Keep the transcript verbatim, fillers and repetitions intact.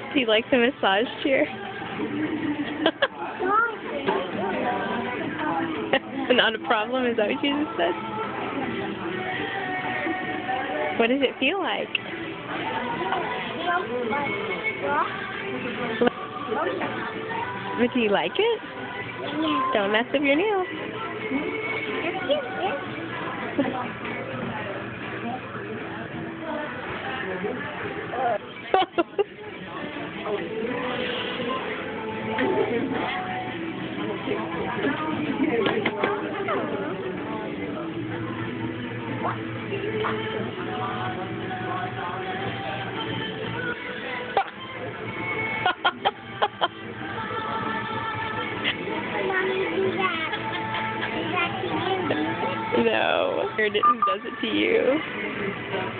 Do you like the massage chair? Not a problem, is that what you just said? What does it feel like? But do you like it? Yeah. Don't mess up your nails. No, or it does it to you.